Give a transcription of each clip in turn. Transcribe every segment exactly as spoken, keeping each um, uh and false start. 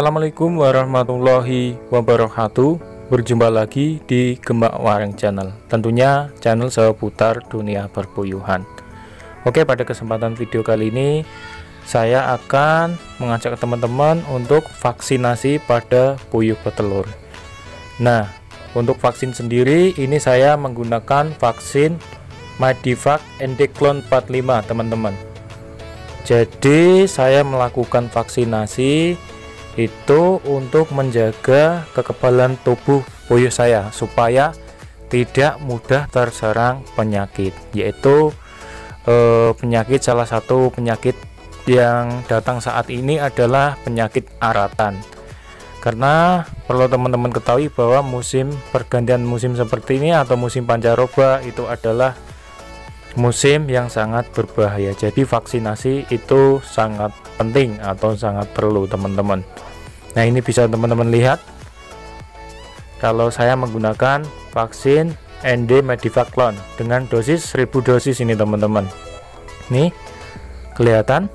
Assalamualaikum warahmatullahi wabarakatuh. Berjumpa lagi di Gembak Wareng Channel, tentunya channel seputar dunia perpuyuhan. Oke, pada kesempatan video kali ini saya akan mengajak teman-teman untuk vaksinasi pada puyuh petelur. Nah, untuk vaksin sendiri ini saya menggunakan vaksin Medivac Endeklon empat puluh lima, teman-teman. Jadi saya melakukan vaksinasi itu untuk menjaga kekebalan tubuh puyuh saya supaya tidak mudah terserang penyakit, yaitu eh, penyakit salah satu penyakit yang datang saat ini adalah penyakit aratan. Karena perlu teman-teman ketahui bahwa musim pergantian musim seperti ini atau musim pancaroba itu adalah musim yang sangat berbahaya. Jadi vaksinasi itu sangat penting atau sangat perlu, teman-teman. Nah, ini bisa teman-teman lihat kalau saya menggunakan vaksin N D Medivac Clone dengan dosis seribu dosis ini, teman-teman. Nih kelihatan.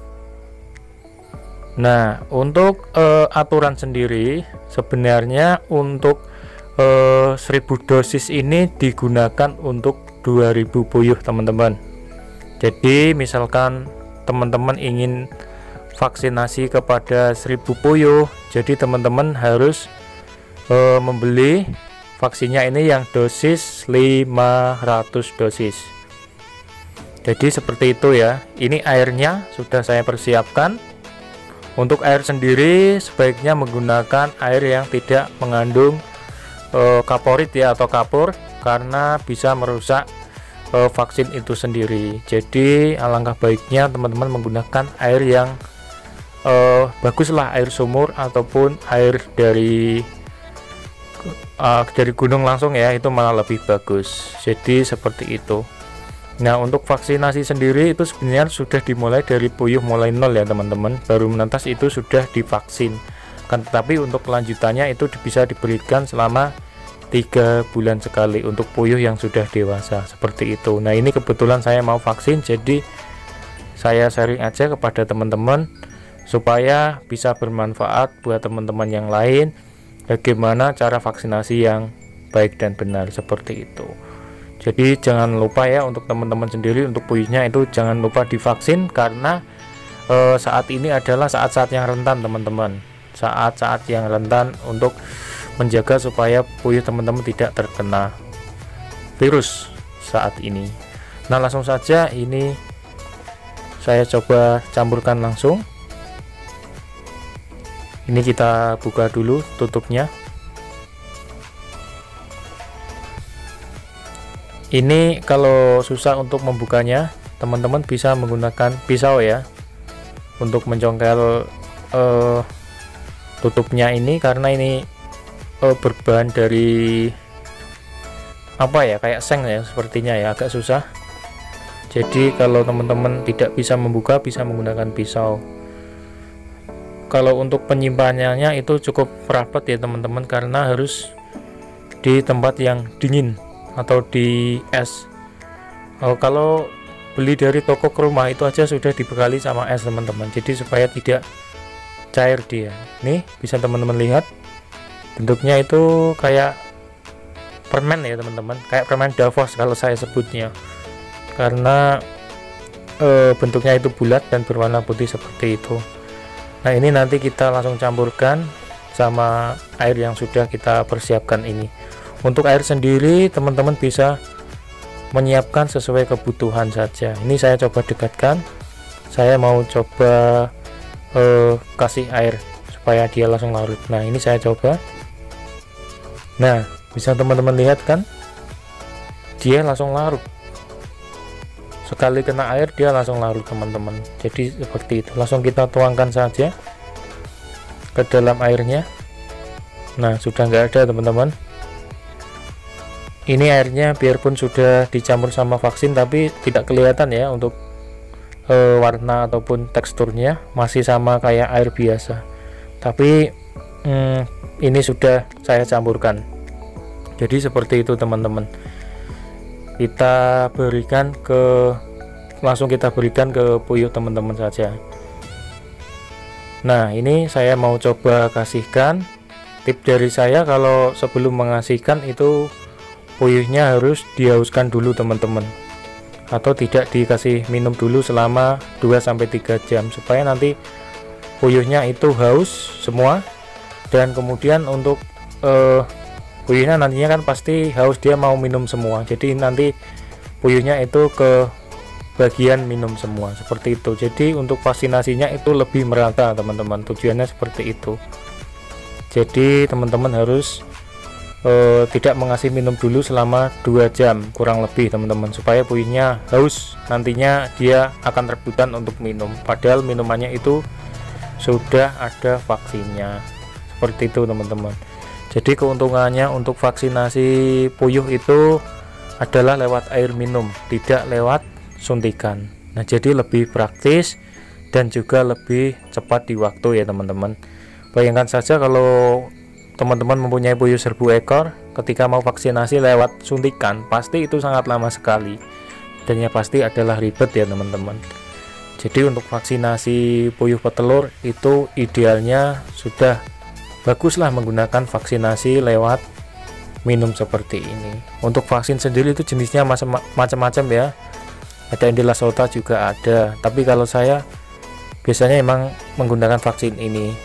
Nah, untuk uh, aturan sendiri sebenarnya untuk uh, seribu dosis ini digunakan untuk dua ribu puyuh, teman-teman. Jadi misalkan teman-teman ingin vaksinasi kepada seribu puyuh, jadi teman-teman harus uh, membeli vaksinnya ini yang dosis lima ratus dosis. Jadi seperti itu ya. Ini airnya sudah saya persiapkan. Untuk air sendiri sebaiknya menggunakan air yang tidak mengandung uh, kaporit ya atau kapur, karena bisa merusak uh, vaksin itu sendiri. Jadi alangkah baiknya teman-teman menggunakan air yang Uh, baguslah air sumur ataupun air dari uh, dari gunung langsung ya, itu malah lebih bagus. Jadi seperti itu. Nah, untuk vaksinasi sendiri itu sebenarnya sudah dimulai dari puyuh mulai nol ya, teman-teman. Baru menetas itu sudah divaksin kan, tetapi untuk kelanjutannya itu bisa diberikan selama tiga bulan sekali untuk puyuh yang sudah dewasa, seperti itu. Nah, ini kebetulan saya mau vaksin, jadi saya sharing aja kepada teman-teman supaya bisa bermanfaat buat teman-teman yang lain bagaimana cara vaksinasi yang baik dan benar, seperti itu. Jadi jangan lupa ya, untuk teman-teman sendiri untuk puyuhnya itu jangan lupa divaksin, karena e, saat ini adalah saat-saat yang rentan, teman-teman. Saat-saat yang rentan untuk menjaga supaya puyuh teman-teman tidak terkena virus saat ini. Nah, langsung saja ini saya coba campurkan langsung. Ini kita buka dulu tutupnya. Ini kalau susah untuk membukanya, teman-teman bisa menggunakan pisau ya untuk mencongkel uh, tutupnya ini, karena ini uh, berbahan dari apa ya, kayak seng ya sepertinya ya, agak susah. Jadi kalau teman-teman tidak bisa membuka, bisa menggunakan pisau. Kalau untuk penyimpanannya itu cukup rapat ya, teman-teman, karena harus di tempat yang dingin atau di es. Oh, kalau beli dari toko ke rumah itu aja sudah dibekali sama es, teman-teman. Jadi supaya tidak cair dia. Nih bisa teman-teman lihat bentuknya itu kayak permen ya, teman-teman, kayak permen Davos kalau saya sebutnya, karena e, bentuknya itu bulat dan berwarna putih seperti itu. Nah, ini nanti kita langsung campurkan sama air yang sudah kita persiapkan ini. Untuk air sendiri teman-teman bisa menyiapkan sesuai kebutuhan saja. Ini saya coba dekatkan, saya mau coba eh, kasih air supaya dia langsung larut. Nah, ini saya coba. Nah, bisa teman-teman lihat kan, dia langsung larut. Sekali kena air dia langsung larut, teman-teman. Jadi seperti itu, langsung kita tuangkan saja ke dalam airnya. Nah, sudah nggak ada, teman-teman. Ini airnya biarpun sudah dicampur sama vaksin, tapi tidak kelihatan ya untuk e, warna ataupun teksturnya, masih sama kayak air biasa. Tapi hmm, ini sudah saya campurkan. Jadi seperti itu, teman-teman. Kita berikan ke langsung kita berikan ke puyuh teman-teman saja. Nah, ini saya mau coba kasihkan. Tip dari saya, kalau sebelum mengasihkan itu puyuhnya harus dihauskan dulu teman-teman, atau tidak dikasih minum dulu selama dua sampai tiga jam, supaya nanti puyuhnya itu haus semua. Dan kemudian untuk eh, puyuhnya nantinya kan pasti haus, dia mau minum semua, jadi nanti puyuhnya itu ke bagian minum semua seperti itu. Jadi untuk vaksinasinya itu lebih merata teman-teman, tujuannya seperti itu. Jadi teman-teman harus eh, tidak mengasih minum dulu selama dua jam kurang lebih teman-teman, supaya puyuhnya haus, nantinya dia akan rebutan untuk minum, padahal minumannya itu sudah ada vaksinnya. Seperti itu teman-teman. Jadi keuntungannya untuk vaksinasi puyuh itu adalah lewat air minum, tidak lewat suntikan. Nah, jadi lebih praktis dan juga lebih cepat di waktu ya teman-teman. Bayangkan saja kalau teman-teman mempunyai puyuh seribu ekor, ketika mau vaksinasi lewat suntikan, pasti itu sangat lama sekali, dan ya pasti adalah ribet ya teman-teman. Jadi untuk vaksinasi puyuh petelur itu idealnya sudah baguslah menggunakan vaksinasi lewat minum seperti ini. Untuk vaksin sendiri itu jenisnya macam-macam ya, ada Indela Sota juga ada, tapi kalau saya biasanya emang menggunakan vaksin ini.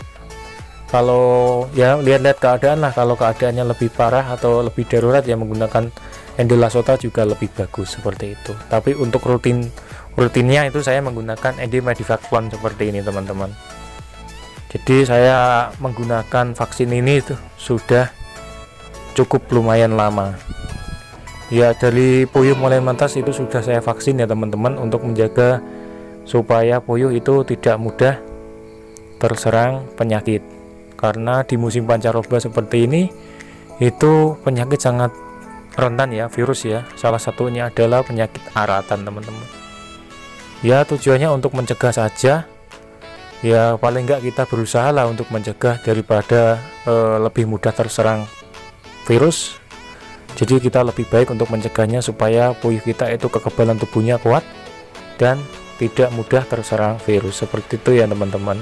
Kalau ya lihat-lihat keadaan lah, kalau keadaannya lebih parah atau lebih darurat ya menggunakan Indela Sota juga lebih bagus seperti itu. Tapi untuk rutin rutinnya itu saya menggunakan Ende Medivaclon seperti ini teman-teman. Jadi saya menggunakan vaksin ini itu sudah cukup lumayan lama ya, dari puyuh mulai menetas itu sudah saya vaksin ya teman-teman, untuk menjaga supaya puyuh itu tidak mudah terserang penyakit. Karena di musim pancaroba seperti ini itu penyakit sangat rentan ya, virus ya, salah satunya adalah penyakit aratan teman-teman. Ya tujuannya untuk mencegah saja ya, paling enggak kita berusaha lah untuk mencegah daripada e, lebih mudah terserang virus. Jadi kita lebih baik untuk mencegahnya supaya puyuh kita itu kekebalan tubuhnya kuat dan tidak mudah terserang virus seperti itu ya teman-teman.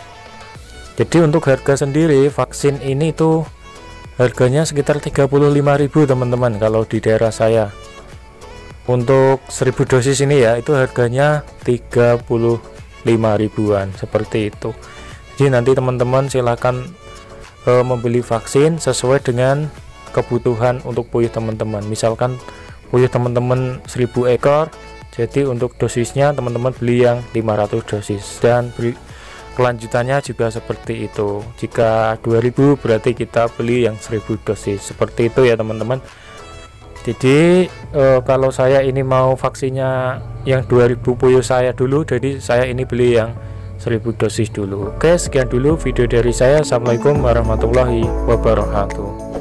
Jadi untuk harga sendiri vaksin ini tuh harganya sekitar tiga puluh lima ribu teman-teman kalau di daerah saya. Untuk seribu dosis ini ya itu harganya tiga puluh lima ribuan seperti itu. Jadi nanti teman-teman silakan e, membeli vaksin sesuai dengan kebutuhan untuk puyuh teman-teman. Misalkan puyuh teman-teman seribu ekor, jadi untuk dosisnya teman-teman beli yang lima ratus dosis, dan beli kelanjutannya juga seperti itu. Jika dua ribu berarti kita beli yang seribu dosis seperti itu ya teman-teman. Jadi e, kalau saya ini mau vaksinnya yang dua ribu puyuh saya dulu, jadi saya ini beli yang seribu dosis dulu. Oke, sekian dulu video dari saya. Assalamualaikum warahmatullahi wabarakatuh.